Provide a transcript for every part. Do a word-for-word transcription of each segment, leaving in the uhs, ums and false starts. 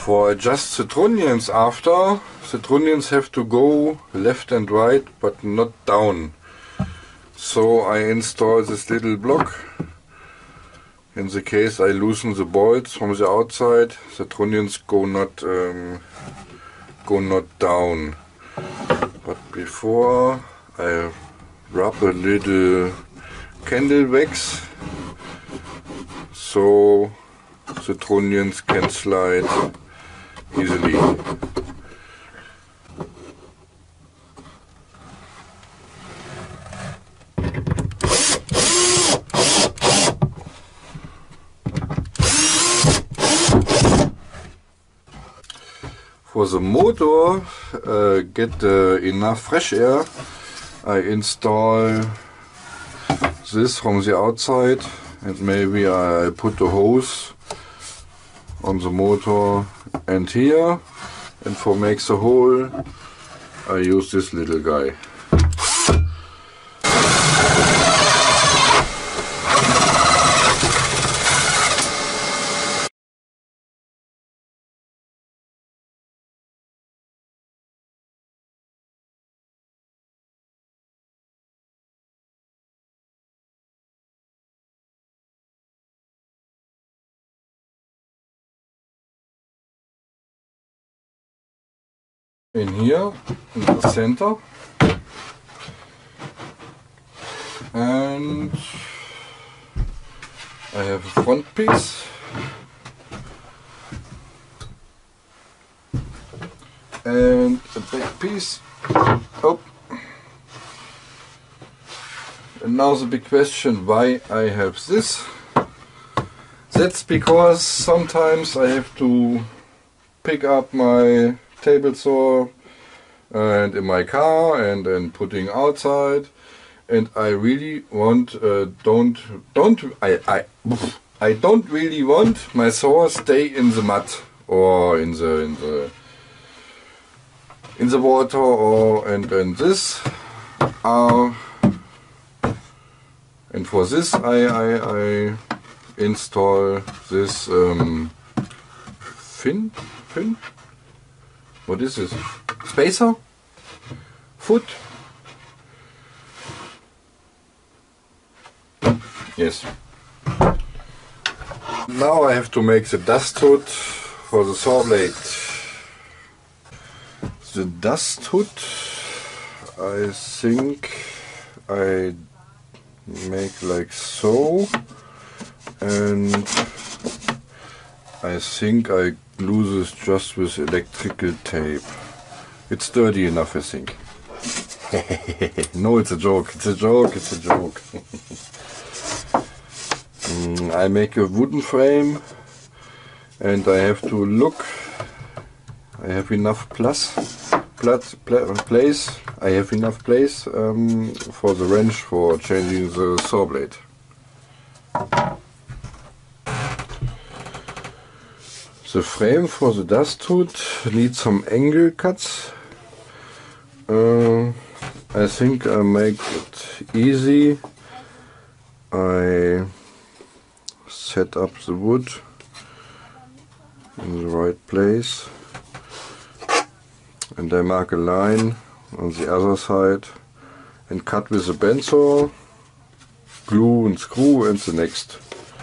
For adjust the trunnions after, the trunnions have to go left and right but not down. So I install this little block. In the case I loosen the bolts from the outside, the trunnions go not um, go not down. But before I rub a little candle wax so the trunnions can slide easily. For the motor, uh, get uh, enough fresh air, I install this from the outside, and maybe I put the hose on the motor and here, and for make the hole I use this little guy. In here, in the center, and I have a front piece and a back piece. Oh. And now the big question, why I have this? That's because sometimes I have to pick up my table saw and in my car and and putting outside, and I really want uh, don't don't I I I don't really want my saw stay in the mud or in the in the in the water or and and this uh, and for this I I, I install this um, fin fin. What is this? Spacer? Foot? Yes. Now I have to make the dust hood for the saw blade. The dust hood, I think I make like so, and I think I glue this just with electrical tape. It's dirty enough, I think. No, it's a joke, it's a joke, it's a joke. mm, I make a wooden frame and I have to look. I have enough plus, plus, plus place. I have enough place um, for the wrench for changing the saw blade. The frame for the dust hood needs some angle cuts. Uh, I think I make it easy. I set up the wood in the right place and I mark a line on the other side and cut with a bandsaw, glue and screw and the next.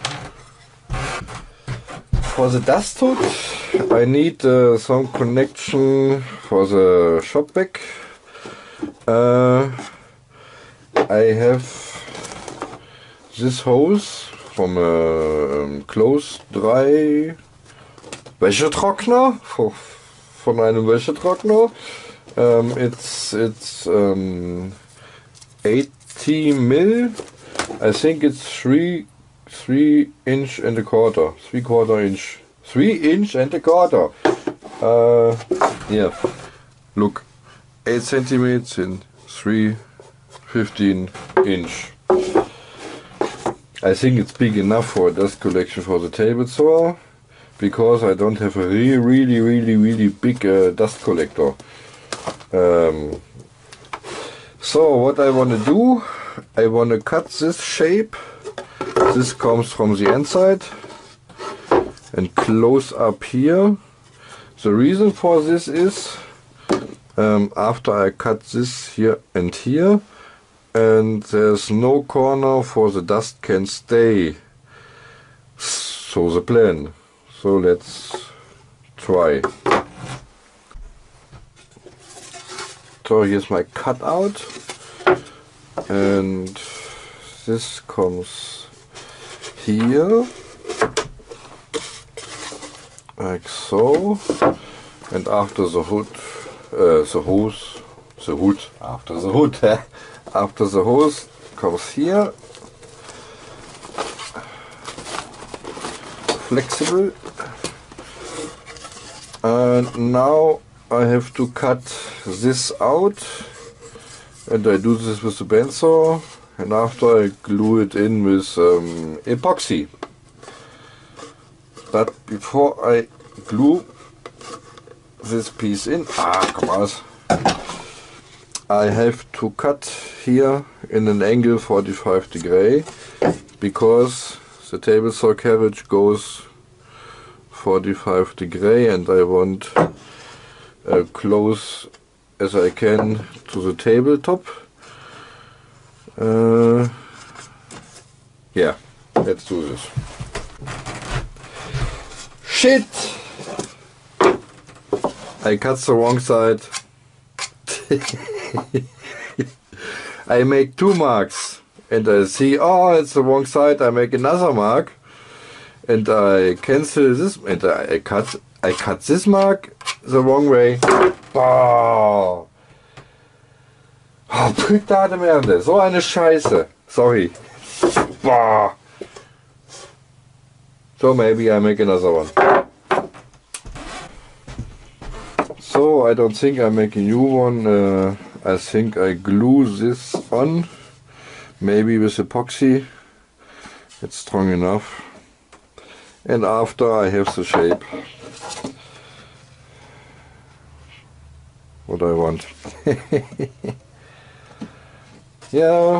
For the dust hood I need uh, some connection for the shop vac. Uh, I have this hose from a um, clothes dry Wäschetrockner, von einem Wäschetrockner. Um, it's it's um, eighty mil. I think it's three three inch and a quarter, three quarter inch, three inch and a quarter. Uh, yeah, look, eight centimeters in three fifteen inch. I think it's big enough for a dust collection for the table saw, because I don't have a really, really, really, really big uh, dust collector. Um, so what I want to do, I want to cut this shape. This comes from the inside and close up here. The reason for this is um, after I cut this here and here, and there's no corner for the dust can stay. So the plan. So let's try. So here's my cutout, and this comes here, like so, and after the hood, uh, the hose, the hood, after the hood, after the hose comes here, flexible, and now I have to cut this out, and I do this with the bandsaw, and after I glue it in with um, epoxy. But before I glue this piece in, ah, come on, I have to cut here in an angle forty-five degree, because the table saw carriage goes forty-five degree, and I want uh, close as I can to the tabletop. Uh, yeah, let's do this. Shit! I cut the wrong side. I make two marks, and I see, oh, it's the wrong side. I make another mark, and I cancel this, and I, I cut I cut this mark the wrong way. Oh, oh Puttane Merde, so eine Scheiße. Sorry. Oh. So maybe I make another one. So I don't think I make a new one. Uh, I think I glue this on, maybe with epoxy. It's strong enough. And after I have the shape what I want. Yeah.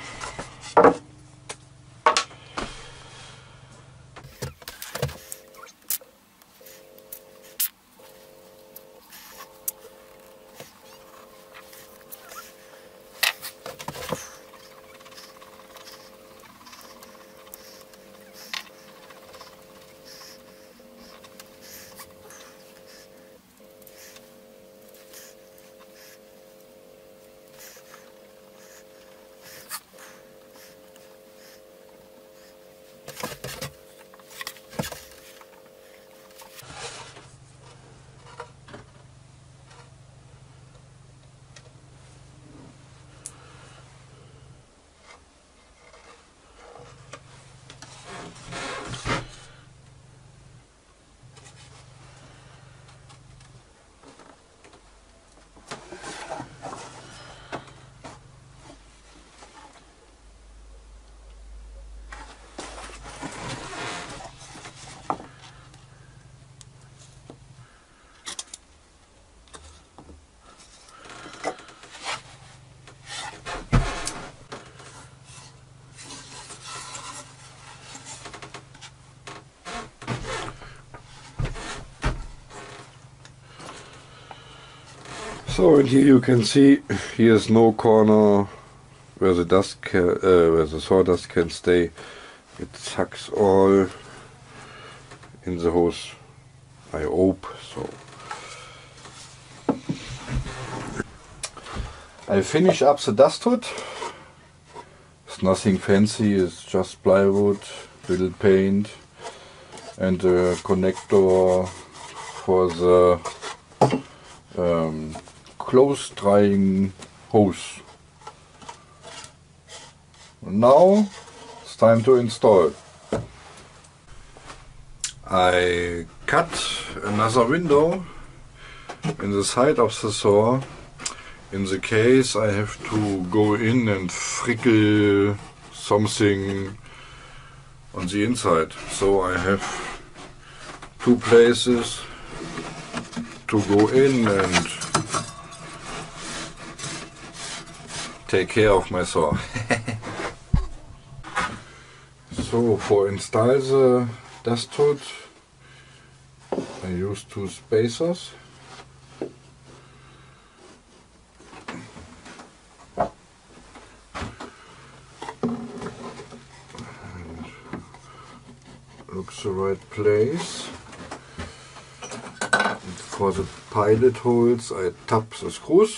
So, and here you can see here's no corner where the dust can, uh, where the sawdust can stay. It sucks all in the hose, I hope so. I finish up the dust hood. It's nothing fancy, it's just plywood, little paint, and a connector for the um, close drying hose. Now it's time to install. I cut another window in the side of the saw. In the case I have to go in and frickle something on the inside. So I have two places to go in and take care of my saw. So for install the dust hood, I use two spacers. Looks the right place. And for the pilot holes I tap the screws.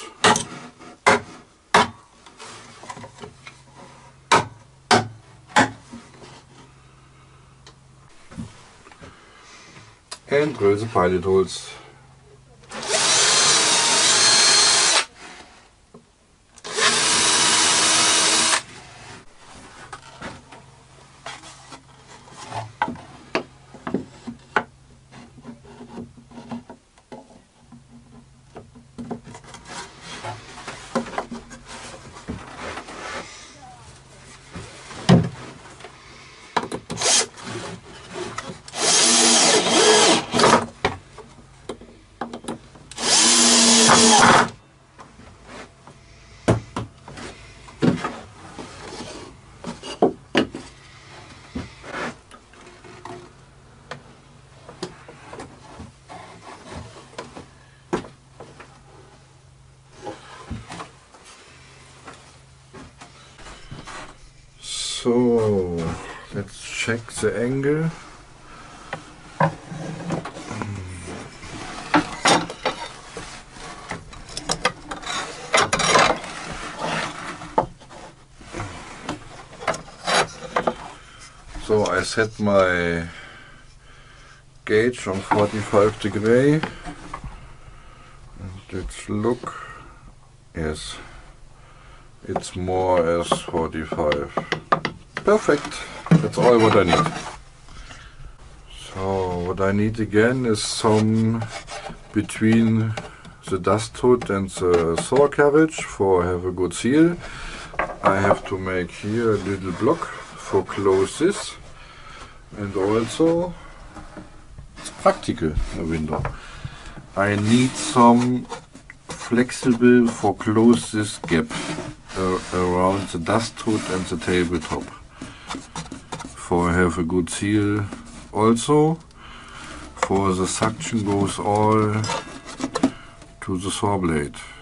And drill the pilot holes. So let's check the angle. So I set my gauge on forty-five degree and let's look. Yes, it's more as forty-five. Perfect, that's all what I need. So what I need again is some between the dust hood and the saw carriage for have a good seal. I have to make here a little block for close this, and also it's practical a window. I need some flexible for close this gap uh, around the dust hood and the tabletop. For have a good seal also. For the suction goes all to the saw blade.